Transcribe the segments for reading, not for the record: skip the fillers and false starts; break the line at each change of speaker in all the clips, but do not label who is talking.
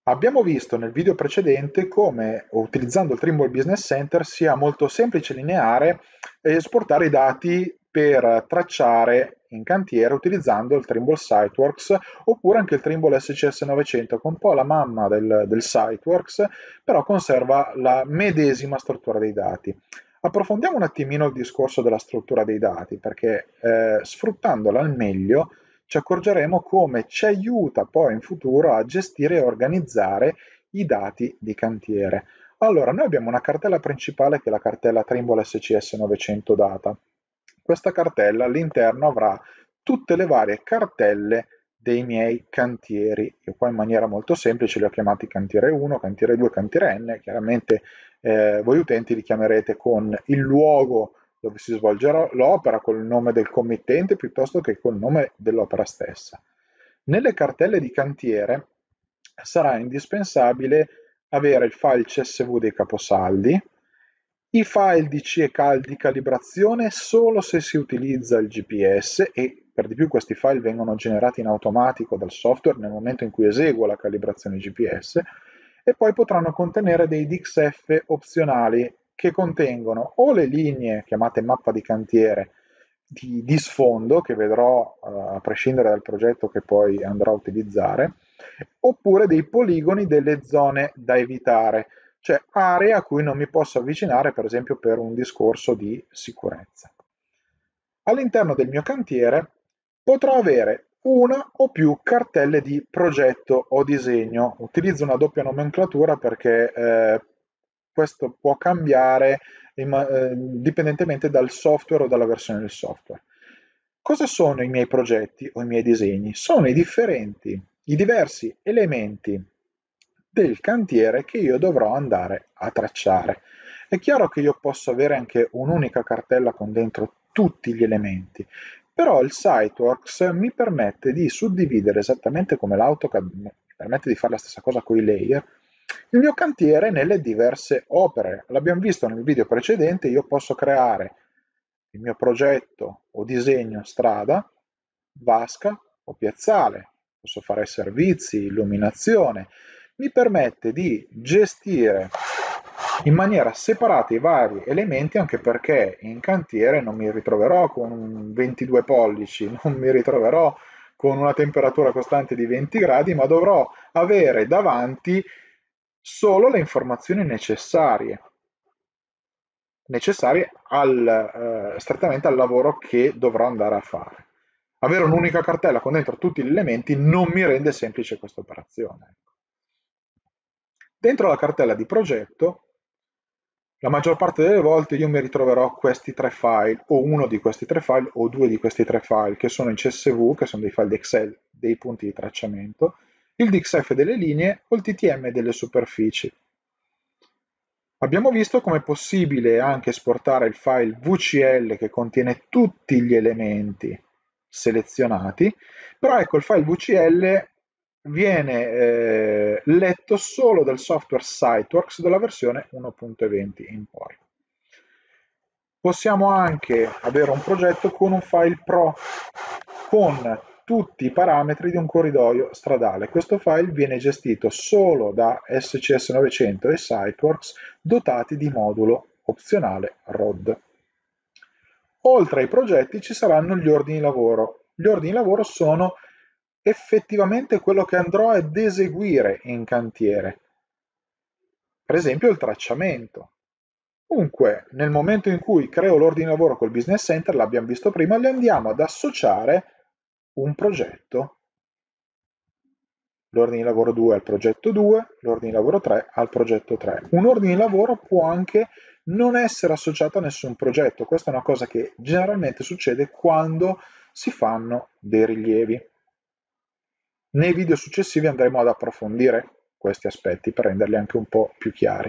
Abbiamo visto nel video precedente come utilizzando il Trimble Business Center sia molto semplice e lineare esportare i dati per tracciare in cantiere utilizzando il Trimble Siteworks oppure anche il Trimble SCS 900 che è un po' la mamma del Siteworks, però conserva la medesima struttura dei dati. Approfondiamo un attimino il discorso della struttura dei dati perché sfruttandola al meglio ci accorgeremo come ci aiuta poi in futuro a gestire e organizzare i dati di cantiere. Allora, noi abbiamo una cartella principale che è la cartella Trimble SCS 900 Data. Questa cartella all'interno avrà tutte le varie cartelle dei miei cantieri. Io qua in maniera molto semplice li ho chiamati cantiere 1, cantiere 2, cantiere N. Chiaramente voi utenti li chiamerete con il luogo dove si svolgerà l'opera, col nome del committente piuttosto che col nome dell'opera stessa. Nelle cartelle di cantiere sarà indispensabile avere il file CSV dei caposaldi, i file di C e CAL di calibrazione solo se si utilizza il GPS e per di più questi file vengono generati in automatico dal software nel momento in cui eseguo la calibrazione GPS e poi potranno contenere dei DXF opzionali che contengono o le linee chiamate mappa di cantiere di sfondo che vedrò a prescindere dal progetto che poi andrò a utilizzare, oppure dei poligoni delle zone da evitare, cioè aree a cui non mi posso avvicinare per esempio per un discorso di sicurezza. All'interno del mio cantiere potrò avere una o più cartelle di progetto o disegno. Utilizzo una doppia nomenclatura perché questo può cambiare dipendentemente dal software o dalla versione del software. Cosa sono i miei progetti o i miei disegni? Sono i diversi elementi del cantiere che io dovrò andare a tracciare. È chiaro che io posso avere anche un'unica cartella con dentro tutti gli elementi, però il Siteworks mi permette di suddividere esattamente come l'AutoCAD mi permette di fare la stessa cosa con i layer, il mio cantiere nelle diverse opere. L'abbiamo visto nel video precedente, io posso creare il mio progetto o disegno strada, vasca o piazzale, posso fare servizi, illuminazione, mi permette di gestire in maniera separata i vari elementi anche perché in cantiere non mi ritroverò con un 22 pollici, non mi ritroverò con una temperatura costante di 20 gradi, ma dovrò avere davanti solo le informazioni necessarie strettamente al lavoro che dovrò andare a fare. Avere un'unica cartella con dentro tutti gli elementi non mi rende semplice questa operazione. Dentro la cartella di progetto, la maggior parte delle volte io mi ritroverò questi tre file, o uno di questi tre file, o due di questi tre file, che sono in CSV, che sono dei file di Excel, dei punti di tracciamento, il DXF delle linee o il TTM delle superfici. Abbiamo visto come è possibile anche esportare il file VCL che contiene tutti gli elementi selezionati, però ecco il file VCL viene letto solo dal software Siteworks della versione 1.20 in poi. Possiamo anche avere un progetto con un file Pro con tutti i parametri di un corridoio stradale. Questo file viene gestito solo da SCS 900 e Siteworks dotati di modulo opzionale ROD. Oltre ai progetti ci saranno gli ordini di lavoro. Gli ordini di lavoro sono effettivamente quello che andrò ad eseguire in cantiere. Per esempio il tracciamento. Dunque, nel momento in cui creo l'ordine di lavoro col Business Center, l'abbiamo visto prima, li andiamo ad associare un progetto. L'ordine di lavoro 2 al progetto 2, l'ordine di lavoro 3 al progetto 3. Un ordine di lavoro può anche non essere associato a nessun progetto. Questa è una cosa che generalmente succede quando si fanno dei rilievi. Nei video successivi andremo ad approfondire questi aspetti per renderli anche un po' più chiari.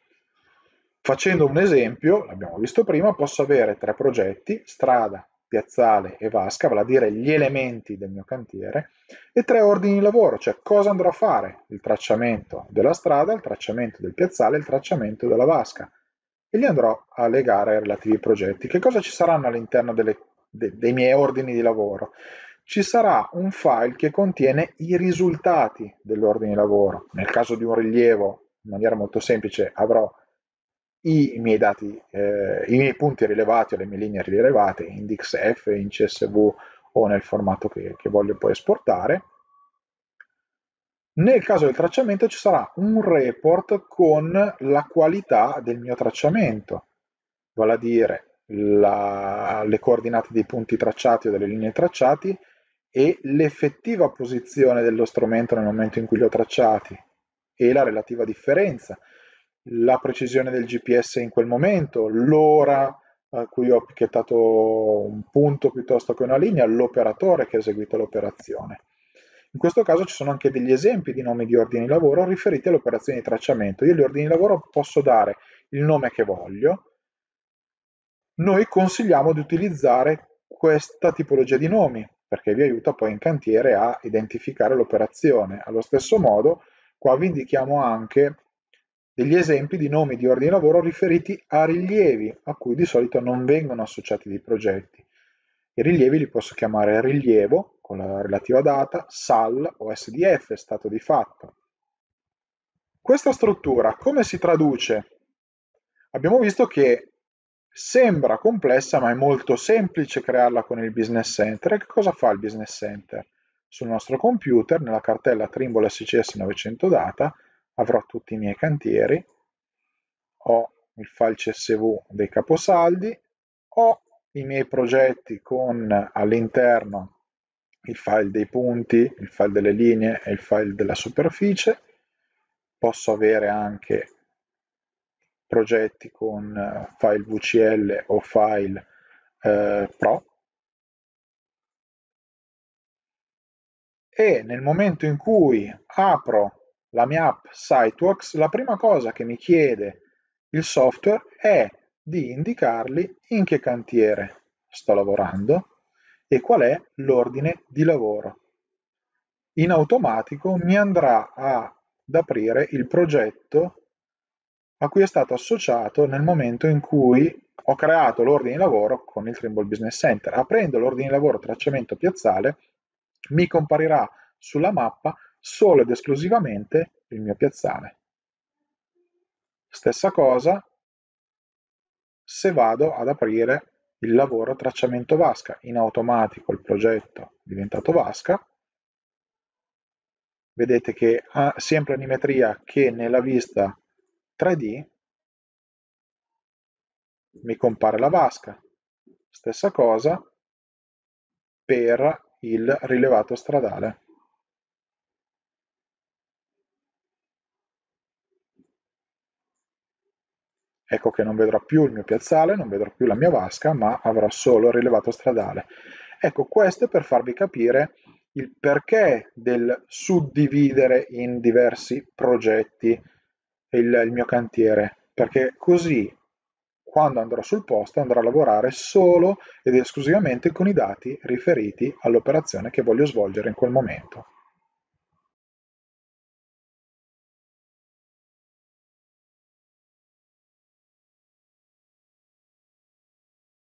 Facendo un esempio, l'abbiamo visto prima, posso avere tre progetti, strada, piazzale e vasca, vale a dire gli elementi del mio cantiere, e tre ordini di lavoro, cioè cosa andrò a fare, il tracciamento della strada, il tracciamento del piazzale, il tracciamento della vasca, e li andrò a legare ai relativi progetti. Che cosa ci saranno all'interno dei miei ordini di lavoro? ci sarà un file che contiene i risultati dell'ordine di lavoro. Nel caso di un rilievo, in maniera molto semplice, avrò i miei dati, i miei punti rilevati o le mie linee rilevate in DXF, in CSV o nel formato che voglio poi esportare. Nel caso del tracciamento ci sarà un report con la qualità del mio tracciamento, vale a dire le coordinate dei punti tracciati o delle linee tracciati e l'effettiva posizione dello strumento nel momento in cui li ho tracciati e la relativa differenza, la precisione del GPS in quel momento, l'ora a cui ho etichettato un punto piuttosto che una linea, l'operatore che ha eseguito l'operazione. In questo caso ci sono anche degli esempi di nomi di ordini di lavoro riferiti alle operazioni di tracciamento. Io agli ordini di lavoro posso dare il nome che voglio. Noi consigliamo di utilizzare questa tipologia di nomi perché vi aiuta poi in cantiere a identificare l'operazione. Allo stesso modo, qua vi indichiamo anche degli esempi di nomi di ordini di lavoro riferiti a rilievi a cui di solito non vengono associati dei progetti. I rilievi li posso chiamare rilievo con la relativa data, SAL o SDF, stato di fatto. Questa struttura come si traduce? Abbiamo visto che sembra complessa ma è molto semplice crearla con il Business Center. E che cosa fa il Business Center? Sul nostro computer, nella cartella Trimble SCS 900 data, avrò tutti i miei cantieri, ho il file CSV dei caposaldi, ho i miei progetti con all'interno il file dei punti, il file delle linee e il file della superficie. Posso avere anche progetti con file VCL o file Pro. E nel momento in cui apro la mia app Siteworks, la prima cosa che mi chiede il software è di indicargli in che cantiere sto lavorando e qual è l'ordine di lavoro. In automatico mi andrà ad aprire il progetto a cui è stato associato nel momento in cui ho creato l'ordine di lavoro con il Trimble Business Center. Aprendo l'ordine di lavoro tracciamento piazzale, mi comparirà sulla mappa solo ed esclusivamente il mio piazzale. Stessa cosa se vado ad aprire il lavoro tracciamento vasca. In automatico il progetto è diventato vasca. Vedete che ha sia in planimetria che nella vista 3D mi compare la vasca. Stessa cosa per il rilevato stradale. Ecco che non vedrò più il mio piazzale, non vedrò più la mia vasca, ma avrò solo il rilevato stradale. Ecco, questo è per farvi capire il perché del suddividere in diversi progetti il mio cantiere, perché così quando andrò sul posto andrò a lavorare solo ed esclusivamente con i dati riferiti all'operazione che voglio svolgere in quel momento.